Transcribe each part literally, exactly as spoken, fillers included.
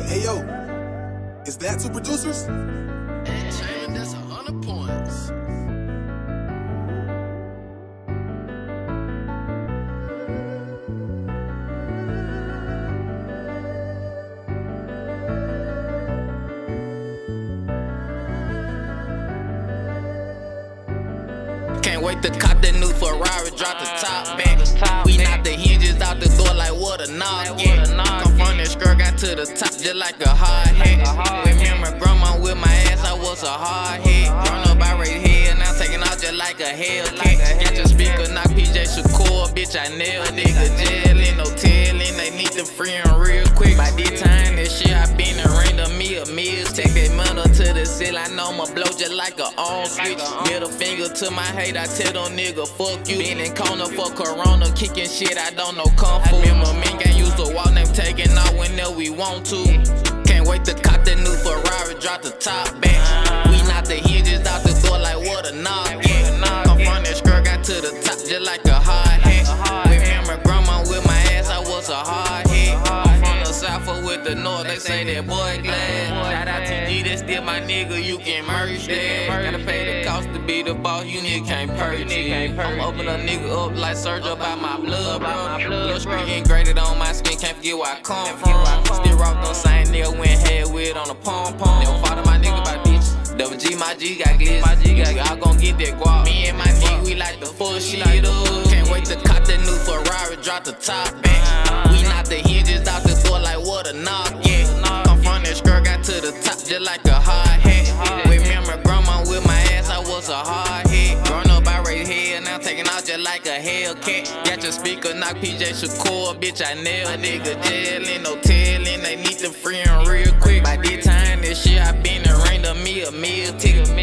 Hey yo, is that two producers? That chain, that's a hundred points. Can't wait to cop that new Ferrari, drop the top back. We knock the hinges out the door like what a knock, yeah. Come from that skirt, got to the top just like a hard hat. Remember grandma with my ass, I was a hard head. Grown up, I raised head, now taking out just like a HellCat. Got your speaker, knock P J Shurkur, bitch, I nailed nigga. Jailin', no tellin', they need to free him real quick. By this time, this shit, I been and ring to me a meal. Take that metal to the ceiling, I know I'ma blow just like a on switch. Middle finger to my hate, I tell them nigga, fuck you. Been in corner for Corona, kicking shit, I don't know kung fu. Remember me ain't used to walk, them taking off whenever we want to. Can't wait to cop that new Ferrari, drop the top back. We knock the hinges out the door like what a knock, yeah. Come from that skirt, got to the top just like a hard hat. Remember grandma with my ass, I was a hard head. I'm from the south or with the north, they say that boy glad. Shout out T G, that's still my nigga, you can merge that. Gotta pay the cost to be the boss, you nigga can't purge it. I'm open a nigga up like surge up out my blood, bro. Blood screen engraded on my skin, can't forget where I come from. Still rock them same nigga, went head with on the pom pom. Never fought my nigga by bitch. Double G, my G got glitz. Y'all gon' get that guap. Me and my nigga, we like to fuck shit up. Can't wait to cop that new Ferrari, drop the top back. We knock the hinges out the door like what a knock, yeah. Come from that skirt, got to the top just like a hard hat. Remember grandma with my ass, I was a hard head. Grown up, I raised head, now taking out just like a HellCat. Got your speaker, knock P J Shurkur, bitch, I nailed nigga. Jailin', no tellin', they need to free him real quick. By this time, this shit, I been and ring to me a meal ticket. I'm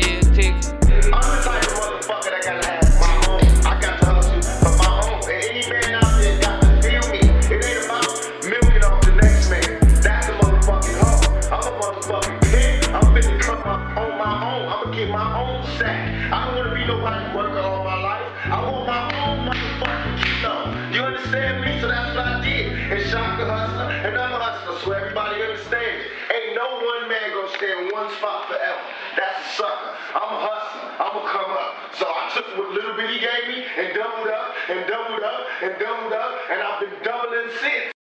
the type of motherfucker that gotta have my own. I got to hustle for my own. And any man out there got to feel me. It ain't about milking off the next man. That's a motherfucking hoe. I'm a motherfucking pimp. I'm finna come up on my own. I'ma get my own sack. I don't wanna be nobody's worker all my life. I want my own motherfucking stuff. You understand me? So that's what I did. And Shurkur hustler, and I'm a hustler, so everybody understands. Ain't no one man gonna stay in one spot forever. That's a sucker. I'm a hustler. I'm gonna come up. So I took what little bit he gave me and doubled up and doubled up and doubled up, and I've been done.